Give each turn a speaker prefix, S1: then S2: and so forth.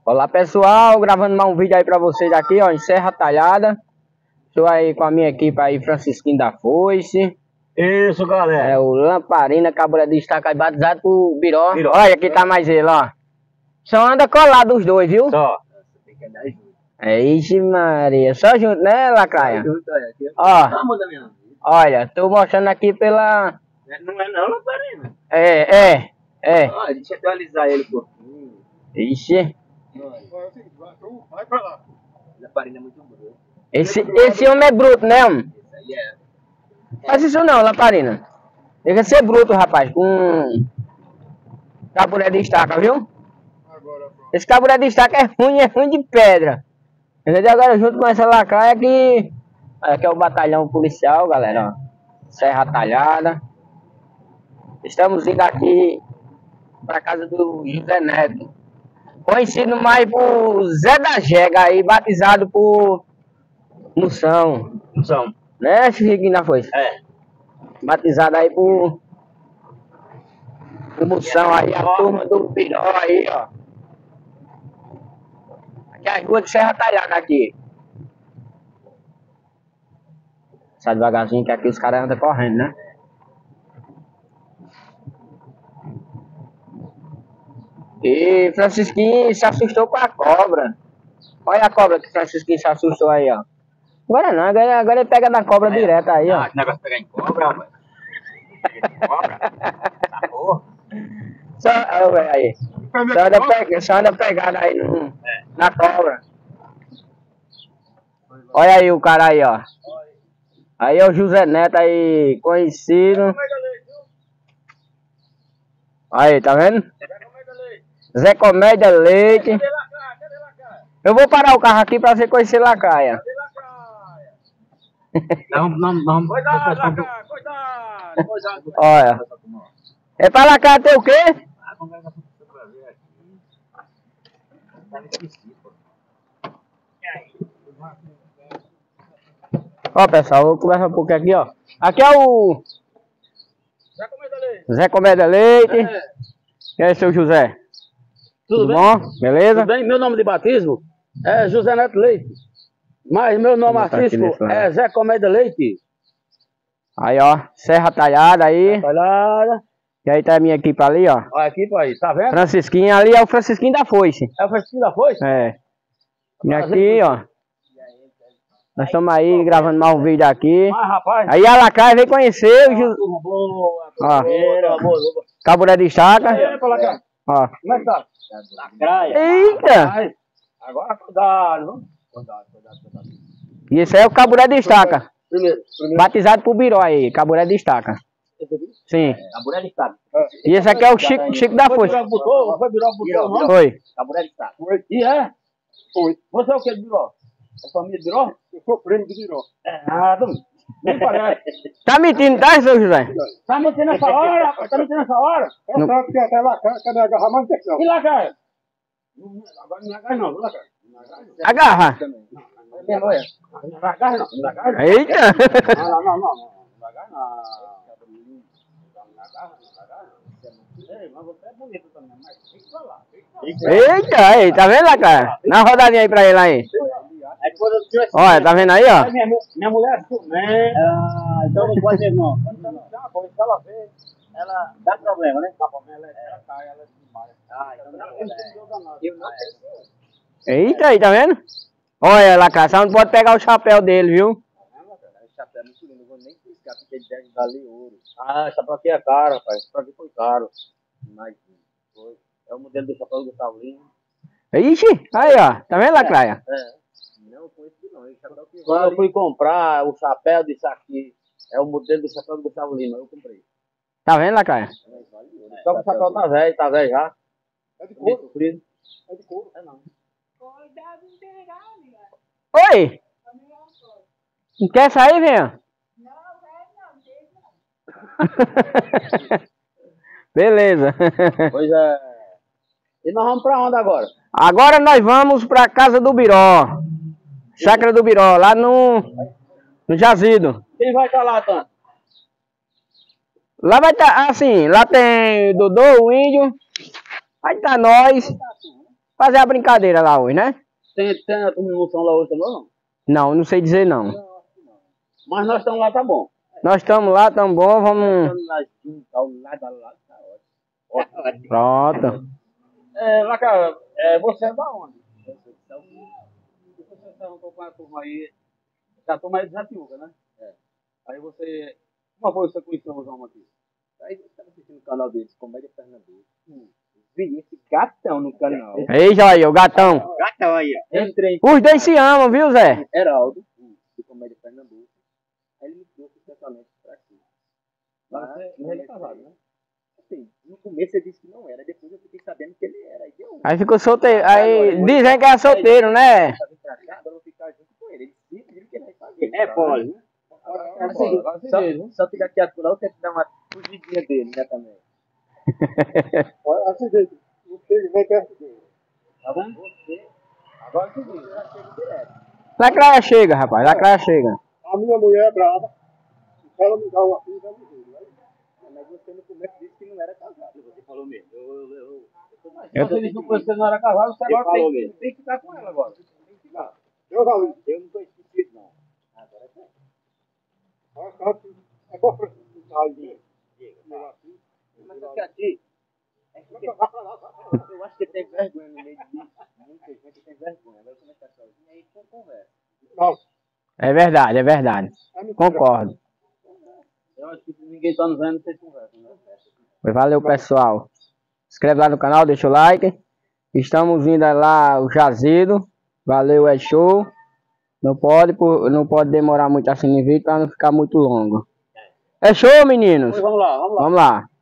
S1: Olá pessoal, gravando mais um vídeo aí pra vocês aqui, ó, em Serra Talhada. Estou aí com a minha equipe aí, Francisquinho da Foice.
S2: Isso, galera.
S1: É o Lamparina, cabra de estaca aí, batizado por Biró. Olha, aqui tá mais ele, ó. Só anda colado os dois, viu?
S2: Só.
S1: Ixi Maria, só junto, né, Lacraia? Ó, olha, tô mostrando aqui pela...
S2: Não é não, Lamparina.
S1: É.
S2: Ó, deixa eu atualizar ele um pouquinho.
S1: Ixi.
S2: Vai pra lá. Lamparina é muito bruto.
S1: Esse homem é bruto, né, homem?
S2: Isso aí é.
S1: Faz isso não, Lamparina. Deixa de ser bruto, rapaz, com caburé de estaca, viu? Esse caburé de estaca é ruim de pedra. Entendeu? Agora junto com essa lacraia aqui é o batalhão policial, galera, ó. Serra Talhada. Estamos indo aqui pra casa do José Neto. Conhecido mais por Zé da Jega aí, batizado por Moção.
S2: Moção.
S1: Né, Chiquinho da Foice?
S2: É.
S1: Batizado aí por Moção aí, a turma do Biró aí, ó. Aqui é as ruas de Serra Talhada aqui. Sai devagarzinho que aqui os caras andam correndo, né? E Francisquinho se assustou com a cobra. Olha a cobra que Francisquinho se assustou aí, ó. Agora não, agora ele pega na cobra direto aí, ó.
S2: Ah, que negócio de pegar em cobra, rapaz. Cobra? Tá porra.
S1: Só, aí. Só anda pegando aí na cobra. Olha aí o cara aí, ó. Aí é o José Neto aí, conhecido. Aí, tá vendo? Zé Comédia Leite. Eu vou parar o carro aqui pra você conhecer Lacaia.
S2: Não.
S3: Cuidado.
S1: Olha. É pra Lacaia ter o quê? Ó, pessoal, vou conversar um pouquinho aqui, ó. Aqui é o Zé Comédia Leite. E aí, seu José?
S3: Tudo bem?
S1: Bom? Beleza?
S3: Tudo bem? Meu nome de batismo é José Neto Leite. Mas meu nome artístico é Zé Comédia Leite.
S1: Aí, ó, Serra Talhada aí.
S3: Olha.
S1: E aí tá a minha equipe ali, ó.
S3: Olha aqui, pai, tá vendo?
S1: Francisquinho ali é o Francisquinho da Foice.
S3: É o Francisquinho da Foice?
S1: É. E aqui, ó. Nós estamos aí gravando mais um vídeo aqui.
S3: Mas, rapaz.
S1: Aí a Lacaia veio conhecer o
S3: Turma boa,
S1: ó.
S3: boa.
S1: Caburé de estaca.
S3: Aí, pra lá cá.
S1: Ó.
S3: Como é que tá? Lacraia.
S1: Eita!
S3: Ai, agora cuidado, viu? Cuidado.
S1: E esse aí é o Caburé de estaca.
S3: Primeiro.
S1: Batizado por Biró aí, Caburé de estaca. Sim.
S2: Caburé de estado.
S1: E esse aqui é o Chico da Foice.
S3: Foi virar o botão, não?
S1: Foi.
S2: Caburé de estado.
S3: E é? Foi. Você é o que de Biró? É família de Biró? Eu sou primo de Biró. Não parece.
S1: Tá mentindo, tá, seu José?
S3: Tá mentindo nessa hora, rapaz? Tá mentindo nessa hora?
S1: Não.
S3: É que até lá, cadê agarrar mais não. E lá, cara? Agora não agarra não, lá, cara.
S1: Agarra.
S3: Não agarra não.
S1: Eita!
S3: Não. Não agarra não. Ei, mas você é bonito também, mas tem que falar.
S1: Eita, aí, tá vendo, Lacaia? Dá uma rodadinha aí pra ele aí. Olha, tá vendo aí, ó?
S3: Minha mulher é ciumenta. Ah, então não pode mesmo, não. Quando ela vê, ela dá problema, né? Dá problema, ela cai, ela desmaia. Ah, então não tem ciúme.
S1: Eita, aí, tá vendo? Olha, Lacaia, só não pode pegar o chapéu dele, viu?
S2: Esse chapéu é muito lindo, não vou nem piscar, porque ele deve valer ouro.
S3: Ah, esse chapéu aqui é caro, rapaz. Esse chapéu aqui foi caro.
S2: Imagina. É o modelo do chapéu do Gustavo Lima.
S1: Ixi, aí, ó. Tá vendo, Lacaia?
S2: Não conheço não. Esse chapéu que
S3: Quando eu fui comprar o chapéu desse aqui, é o modelo do chapéu do Gustavo Lima, eu comprei.
S1: Tá vendo, Lacaia?
S3: Só que o chapéu tá velho já. É de couro? É de couro? É não.
S1: Oi! Não quer sair, venha? Beleza.
S3: Pois é. E nós vamos pra onde agora?
S1: Agora nós vamos pra casa do Biró. Chácara do Biró, lá no Jazido.
S3: Quem vai estar lá, Tano?
S1: Lá vai estar, assim, lá tem Dodô, o Índio. Vai estar nós. fazer a brincadeira lá hoje, né?
S3: Tem a promoção lá hoje também, não?
S1: Não, não sei dizer não.
S3: Mas nós estamos lá, tá bom.
S1: Nós estamos lá, tão bom, vamos...
S3: Estamos lá juntos, ao lado, tá ótimo.
S1: Pronto.
S3: Laca, você é da onde? Você está com a turma aí, a turma aí de Jatiuca, né? Aí você, como foi que você conheceu o João aqui? Aí eu estava assistindo o canal deles, Comédia Pernambuco. Vi esse gatão no canal.
S1: Eita aí, o gatão.
S3: Gatão aí, ó. Entrei.
S1: Os dois se amam, viu, Zé?
S3: Heraldo, de Comédia Pernambuco. Aí ele me trouxe especialmente pra aqui. Mas ele é casado, né? Assim, no começo ele disse que não era, depois eu fiquei sabendo que ele era.
S1: Aí ficou solteiro. Aí dizem que é solteiro, né?
S3: Agora eu vou ficar junto com ele. Ele disse que ele vai fazer. Pode, né? Só fica aqui atrás, você dá uma fugidinha dele, né, também.
S4: Assim, gente, não chega nem perto dele.
S3: Tá vendo? Você, agora você viu, já chega direto.
S1: Lacraia chega, rapaz, lacraia chega.
S4: A minha mulher é brava. Se ela me dá uma filha, eu me juro.
S3: Mas você no começo disse que não era casado. Você falou mesmo.
S1: Eu
S3: Você disse que você não era casado, você agora tem que ficar com ela agora. Tem que ficar.
S4: Eu não,
S3: Eu não estou esquecido, não. Agora é certo.
S4: é bom pra ficar aí.
S3: Mas aqui a ti, eu acho que ele tem vergonha no meio disso. Muita gente tem vergonha. Agora como é que tá sozinho? Aí com conversa.
S4: Não.
S1: É verdade, é verdade. Concordo.
S3: Eu acho que ninguém tá nos vendo, vocês conversam, né?
S1: Valeu, pessoal. Se inscreve lá no canal, deixa o like. Estamos indo lá, o Jazido. Valeu, é show. Não pode demorar muito assim no vídeo para não ficar muito longo. É show, meninos?
S3: Vamos lá.
S1: Vamos lá.